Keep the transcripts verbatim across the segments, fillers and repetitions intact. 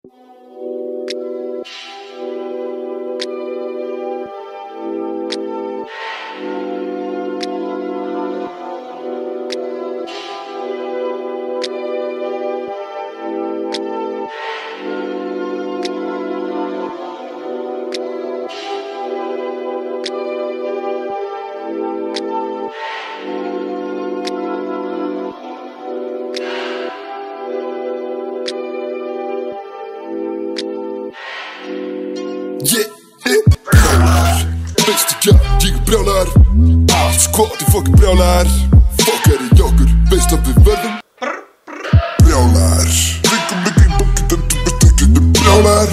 Yeah, brjálæðar, veistu ekki að ég er brjálæðar. Allt skot er fucking brjálæðar. Fokkar í okkur, veist að við verðum brjálæðar. Ringum ekki í bókið en þú veist ekki að brjálæðar.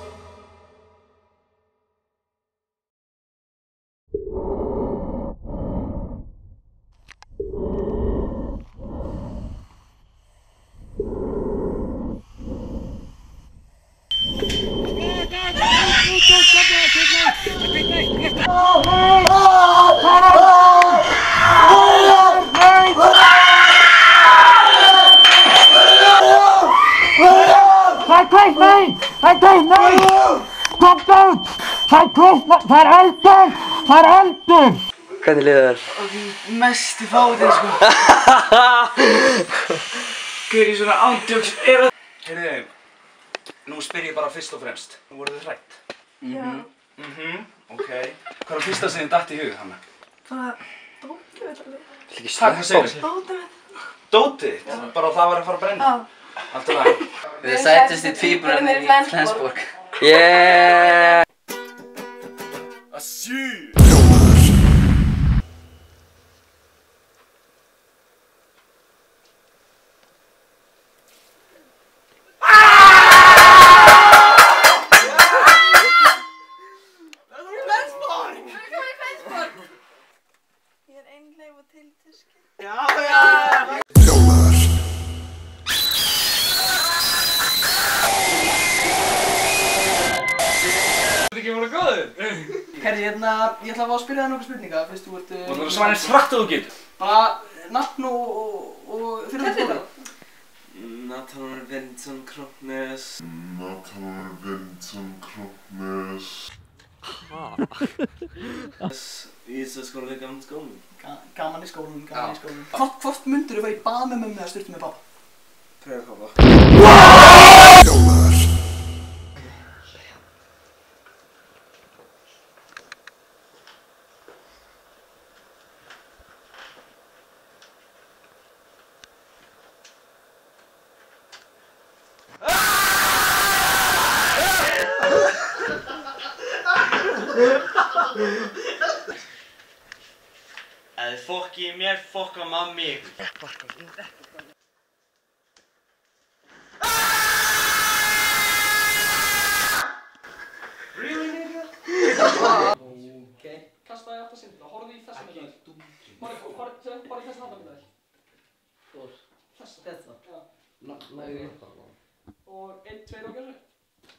Það er kveikt, nei! Það er kveikt, nei! Komdu út! Það er kveikt, nei! Það er eldur! Það er eldur! Hvernig liðið þér? Mest í fáið, sko. Hver í svona ándjóks er að... Heyrðu, nú spyr ég bara fyrst og fremst. Nú voruð þið hrætt? Já. Mhm, ok. Hvað er fyrsta sem þið datt í hug, Hanna? Bara dótið mitt alveg. Ekki Hvað segir þið? Dótið mitt. Dótið þitt? Bara það var að fara að brenna? Já. Allt í lagi. Við sættust í tvíburarnir í Flensborg. Flensborg. Yeah! Asjú! Ég er einleif og til tyski. Já, já! Brjálæðar. Þetta ekki voru góður? Herri, hérna, ég ætla að fá að spyrja það nokkuð spurninga, fyrst þú ert... Þú ætlar að svara eins hratt og þú getur. Bara nafn og, og, og fyrir Hvernig skóla. Nathan Vinsson Kroppnes. Nathan Vinsson Kroppnes. Ísaskóla við gamla skólanum. Ga gaman í skólanum, gaman í skólanum. Hvort, hvort myndur þú fara í bað með mömmu eða styrtu með pappa? Pröfkóla. Brjálæðar. Ef þið fokkið í mér, fokka mamma mig. Ok. Kastaði alltaf sinn, horfðu í þessa myndaðir. Horfðu bara í þessa handamyndaðir. Hvor? Þessa. Þetta? Já. Nægir. Og einn, tveir og gjörðu.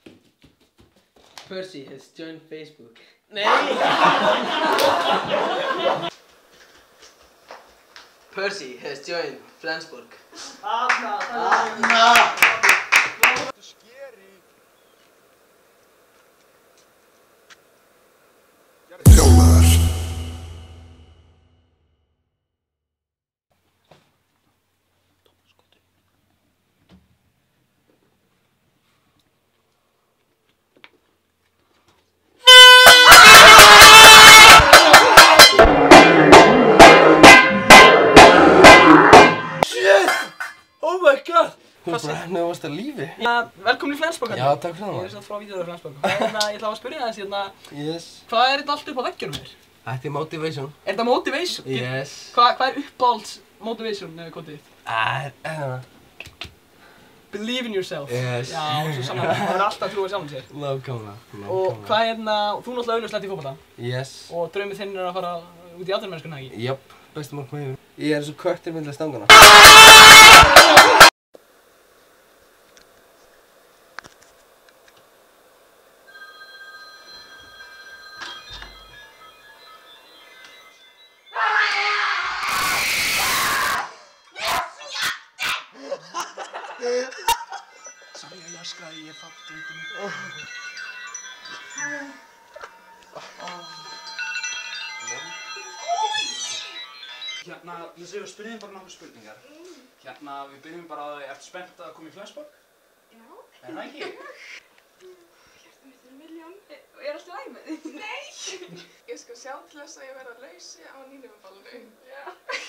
Percy has joined Facebook. Nei! Percy has joined Flensborg. Anna! Anna! Brjálæðar. Oh my god! Þú bara henni varst að lífi. Velkomin í Flensborg. Já, takk fyrir það. Ég er satt frá Vídeóður Flensborg. Hérna, ég ætla að spyrja þess hérna, Yes. hvað er þetta allt upp á veggjunum hér? Þetta er motivation. Er þetta motivation? Yes. Hvað hva er uppáhalds motivation kótið þitt? Ah, hérna. Believe in yourself. Yes. Já, svo saman. Það er alltaf að trúa sjálfum sér. Nákvæmlega. Og hvað er hérna, þú náttúrulega auðvitað í fótbolta. Yes. Og draumið þinn er að fara út í atvinnumennskuna, ekki? Jöp, bestum markmann yfir. Ég er eins og köttur milli stangana. Sorry að ég öskraði, ég er fatt, gleymdi mig. Hérna, við segjum, spyrjum bara nokkuð spurningar. Hérna, við byrjum bara að þið, ertu spennt að koma í Flensborg? Já. Er það ekki? Hjarta mitt er miljón. Og er alltaf læg með því? Nei! Ég skal sjá til þess að ég verða lausi á nýnumaballinu. Já.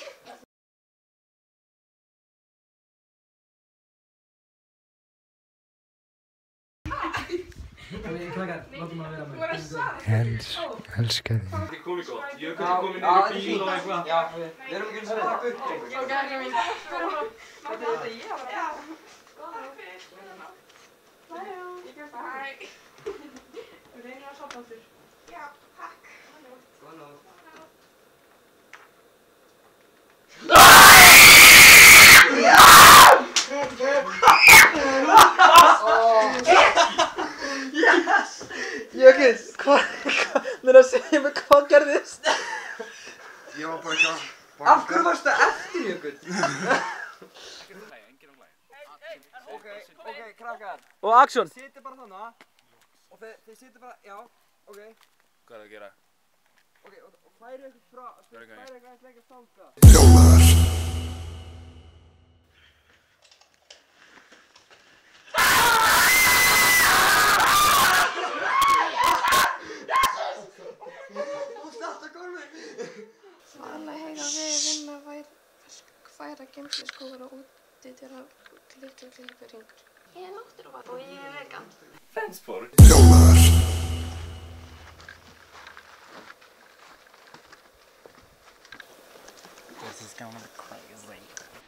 Krakkar, látum að vera með. Þú er að svara. Els, elska þig. Þetta er komið góð. Ég hef kannski komið niður í bíl og eitthvað. Já, við erum ekki eins og að taka upp. Ok, ekki mín. Förum á. Máttu þetta ég að vera? Já. Góða nótt. Góða nótt. Bæjó. Ég gerst það. Hæ. Við reynum að sopna aftur. Já, takk. Góða nótt. Góða nótt. Jökull, hvað, það er að segja mig hvað gerðist? Ég var bara ekki að... Af hverju varstu eftir Jökull? Ok, ok, krakkar. Og action. Þið sitið bara þannig og þið, þið sitið bara, já, ok. Hvað er að gera? Ok, og, og færi ykkur frá, færi ykkur aðeins lengra stanga. Brjálæðar. Svala heiða við vinna færa geymsluskófara úti til að klippa klippa ringur. Ég er náttúruval og ég er vegan. Flensborg? Brjálæðar. This is gonna be crazy.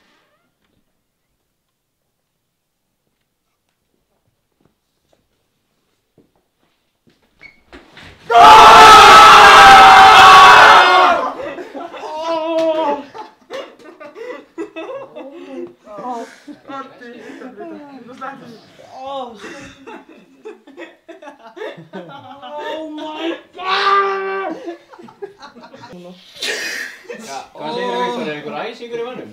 Hvað segir þér, Viktor? Er einhver æsingur í mönnum?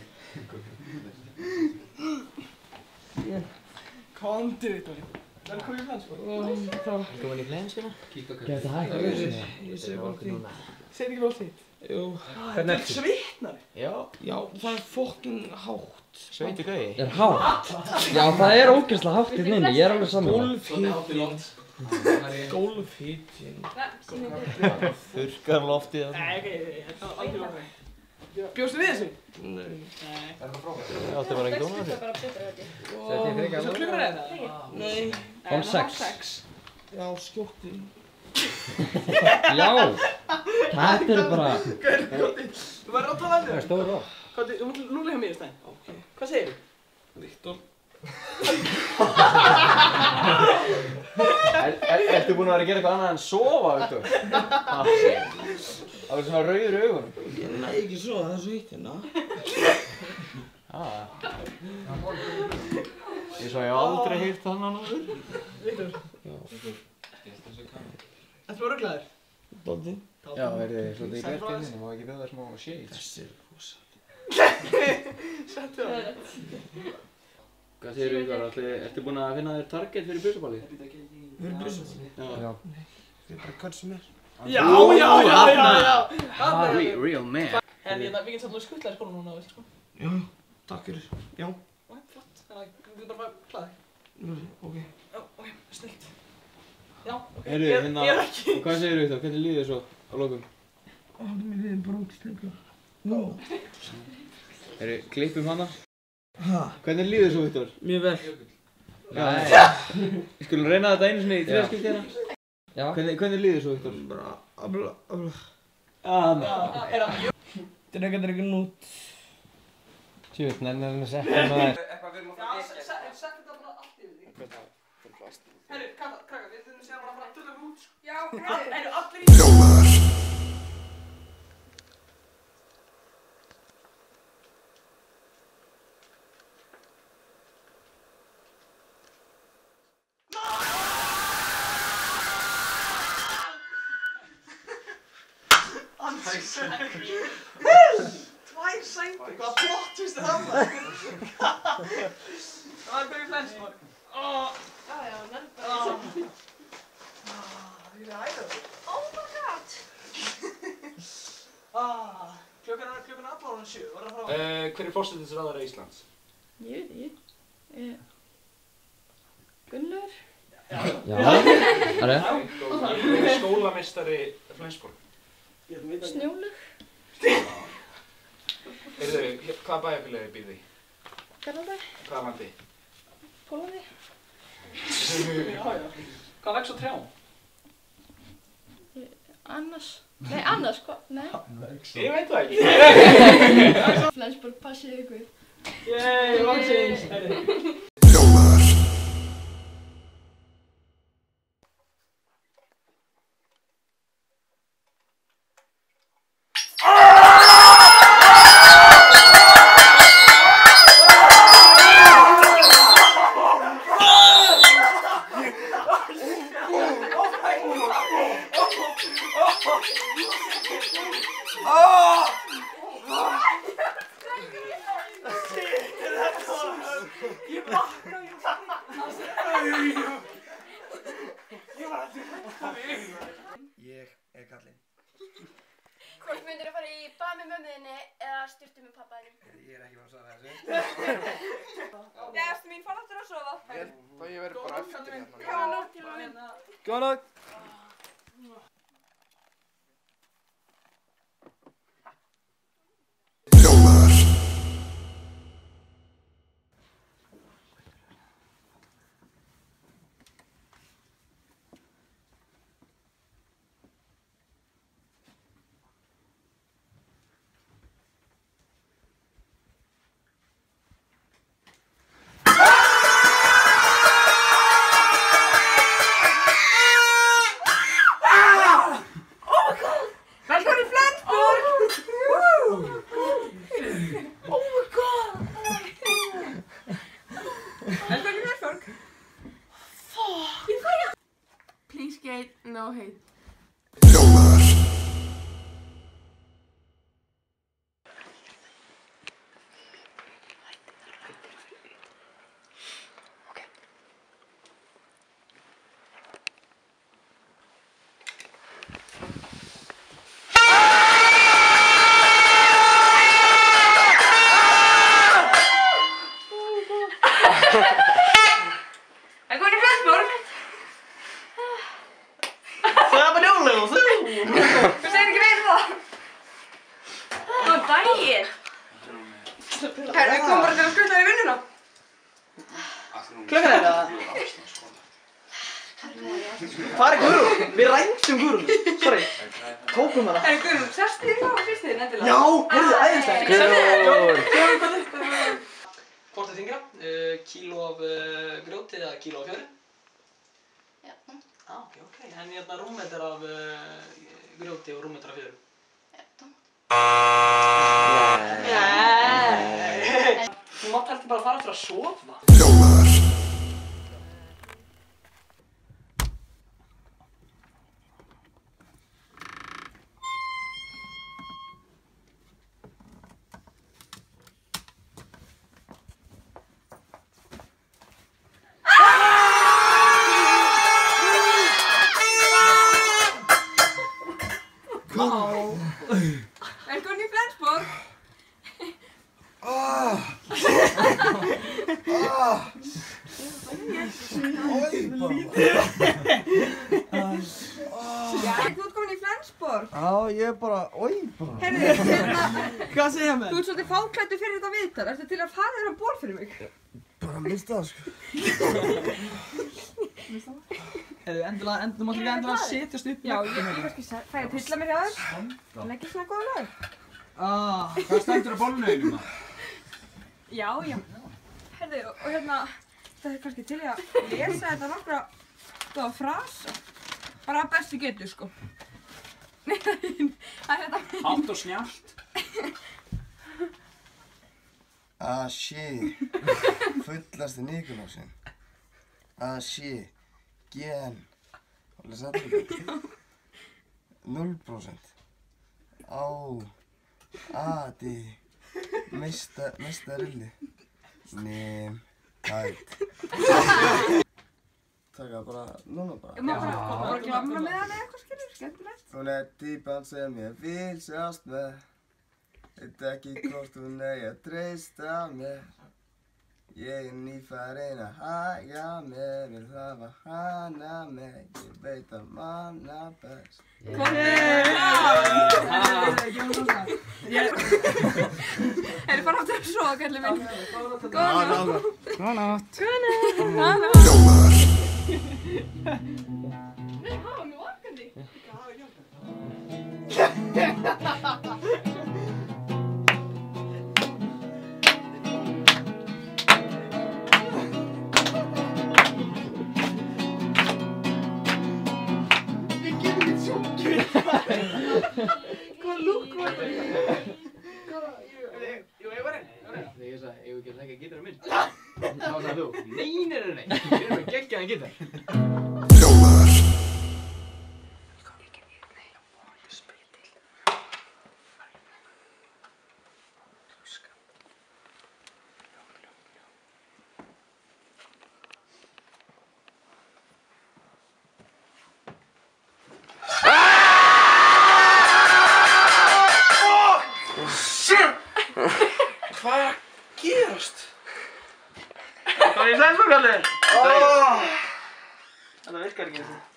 Komdu, Viktor. Velkomin í Flensborg. Velkomin í Flensborg? Gæti hægt að vera. Ég segi bara því. Segir ekki lótt þitt? Jú. Hvernig ertu? Svitnar? Já. Já, það er fucking hátt. Sveitu gauði? Er hátt? Já, það er ógeðslega hátt í minni, ég er alveg saman. Gólfhitinn. Gólfhitinn. Þurrkar loftið. Nei, ok, þetta var aldrei lótt þig. Bjóstu við þessu? Nei. Það átti bara ekki dóna þessu. Svo klukkur er það? Nei. Hálf sex. Já, skjótti. Já, þetta er bara... Þú verður að tala um þig. Það er stór á. Þú mútt lúlega hjá mér í stæðin. Ok. Hvað segir þú? Viktor. Ertu búinn að vera að gera eitthvað annað en sofa, Viktor? Það verður svona rauður í augunum. Nei, ekki svo, það er svo hitt hérna. Ah. Ég svo ég hef aldrei heyrt þannig áður. Viktor. Ertu bara rugglaður? Dótti. Já, er þið svolítið í björtinni, það má ekki bjóða smá shade. Þessi er rosa. Settu það. Hvað segir Viktor? Ertu búinn að finna þér target fyrir bjössaballið? Fyrir bjössaballið? Já. Við bara hvað sem er. Já, já, já, já, já. Real man. En við getum samt alveg skuttlega í skóla núna, veistu sko? Já, takk fyrir. Já. Ok, flott. Þannig að við getum bara klæðið. Ok. Já, ok, snilt. Já, ok. Heyrðu, hérna, hvað segir Viktor? Hvernig líður þér svo á lokum? Mér líður bara ógeðslega. Nú. Heyrðu, klippum hana. Hæ? Hvernig líður þér svo, Viktor? Mjög vel. Nei. Við skulum reyna þetta einu sinni í þriðaskipti hérna. Já. Hvernig, hvernig líður þér svo, Viktor? Bara, abla, abla. Aðna. Drega, drega, nút. Tjóð, nefnir henni að setja henni að þær. Eitthvað við erum að fara að dekja. Já, sett þetta bara allt yfir því. Herru, krakka, við þurfum sér bara að fara að dölla út, sko. Já, herru, herru, allir í... Brjálæðar. Tvær sængur, hvaða plott tvistu það maður? Það var hverju Flensborg. Ó. Já, já, nefnir. Það er æðið. Oh my god. Ah, klukkan er klukkan allar orðin sjö. Var það frá? Uh, hver er forsætisráðherra Íslands? Ég veit ekki. Eh, Gunnlaugur? Já, það er það. Hver er skólameistari Flensborg? Snjólaug? Heyrðu, hvaða bæjarfélagi býrðu í? Garðabæ? Hvaða landi? Pólandi? Já, já. Hvað vex á trjám? Annars? Nei, annars, hvað? Nei. Ég veit það ekki. Flensborg, passið ykkur. Yey, loksins. Brjálæðar. Ég er kallinn. Hvort myndir þú fara í bað með mömmuðinni eða styrtu með pappaðinum? Ég er ekki búinn að svara þessu. Já, eftir mín, fara aftur að sofa. Ég held að ég verði bara eftir hérna. Góða nótt til að vinna. Góða nótt. Brjálæðar. Velkomin í Flensborg! Oh my god! Velkomin í Flensborg! Fuck! Please gate, no hate. Brjálæðar. Velkomin í Flensborg! Það er bara jólega og þú. Þú segir ekki meira það? Góðan daginn! Herru, við komum bara til að skutla þér í vinnuna. Klukkan er það. Hvað er Guðrún? Við rændum Guðrún. Sorry. Tókum hana. Herru, Guðrún, sérstu þér þá og sérstu þér nefnilega? Já, heyrðu, æðislegt. Guðrún. Hvort er þingra? Uh, kíló af uh, grjóti eða kíló af fjöri? Já. Ah, ok, ok. En hérna rúmmetar af uh, grjóti og rúmmetar af fjöri? Nei. Þú mátt heldur bara fara eftir að sofa. Brjálæðar. Velkomin í Flensborg! Ah! Ah! Oj, bara. Já, þú ert komin í Flensborg. Já, ég er bara, oj, bara. Herru, hérna, Hvað segir það með? þú ert svolítið fáklæddur fyrir þetta viðtal. Ertu til að fara þér á ból fyrir mig? Bara mista það, sko. Hefur endilega, endilega, máttu ekki endilega setjast upp. Já, ég er kannski fæ að tylla mér hjá þér. Það leggir svona góða lag. Ah, Hvað stendur á bollinu einum? Já, já. Herru, og hérna, það er kannski til ég að lesa þetta nokkra góða frasa. Bara að bestu getur, sko. Nei, það er þetta. Hátt og snjallt. Ah, shit. Fullasti Nikulásinn. Ah, shit. Gen. Hvað er það þetta? Null prósent. Á. Adi. Mesta, mesta rilli. Nem. Hæ. Taka bara, núna bara. Ég má bara, bara glamra með hann eða eitthvað skilur, skemmtilegt. Hún er típan sem ég vil sjást með. Veit ekki hvort hún eigi að treysta mér. Ég er nýfarinn að haga mér, vil hafa hana með. Ég veit að manna best. Erum bara áttur að sofa, kallið minn. Góða nótt. Góða nótt. Góða nótt. Brjálaðar. Nei, hafa mig vakandi. Hvað lúk var þetta? Jú, ég var einn. Þegar ég sagði, eigum við ekki að leggja gítarinn minn? Þá sagði þú, nei, nei, nei, nei, við erum að gegja hann gítar. Brjálaðar. Hvað er að gerast? Hvað er það svo kallið? Þetta virkar ekki þessu.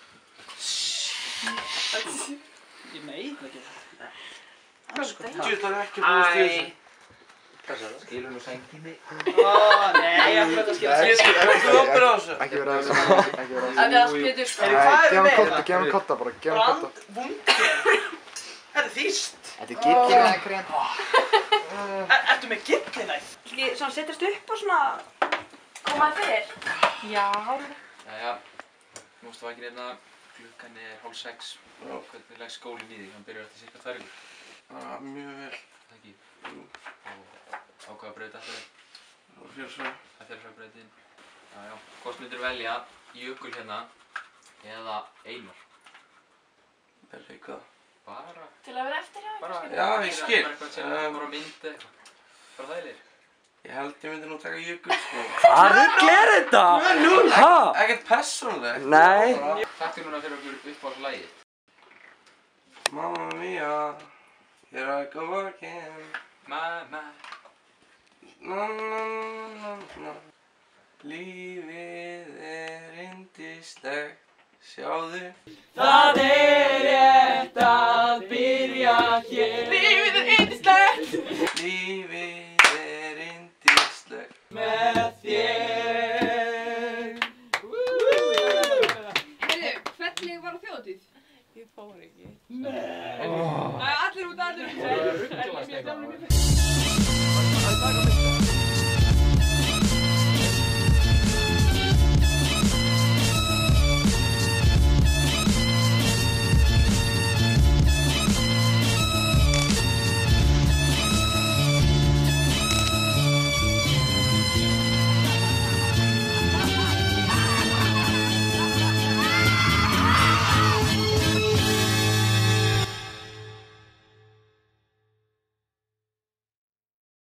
Ég meit ekki þetta. Djúð, það er ekki búist í þessu. Hvað sagði það? Skilur nú sænginni. Ó, nei, ég ætla þetta að skilja. Þú hoppir á þessu. Ekki vera að þessu. Ekki vera að Það er allt betur. Hvað er Gef hann með kotta, það? gef hann kotta bara, gef hann kotta. Brandvundir. Þetta er þýst. Þetta er gillin eða krem. Ertu með gillinæð? Ekki svona setjast upp og svona komaði fyrir? Já. Jæja, nú ertu vakinn hérna, klukkan er hálf sex. Hvernig leggst skólinn í þig? Hann byrjar eftir cirka tvær vikur. Ah, mjög vel. Það ekki? Jú. Og á hvaða braut ætlar þið? Fjölsvæð. Það er fjölsvæðbrautin. Jájá, hvort myndir velja Jökul hérna eða Einar? Velja hvað? Bara... Til að vera eftir hjá Bara... Já, ég skil. Bara eitthvað sem bara myndi eitthvað. Bara þægilegir. Ég held ég myndi nú taka Jökul, sko. Hvað rugl er þetta? Hæ? Ekkert persónulegt. Nei. Takk fyrir núna fyrir okkur uppáhaldslægið. Mamma mia, here I go again. Mamma. Na na na na. Lífið er yndislegt, sjáðu. Það er rétt að byrja hér. Lífið er yndislegt. Lífið er yndislegt. Með þér. Heyrðu, hvernig var á þjóðatíð? Ég fór ekki. Nei. Allir út, allir út. Það er rugglast eitthvað.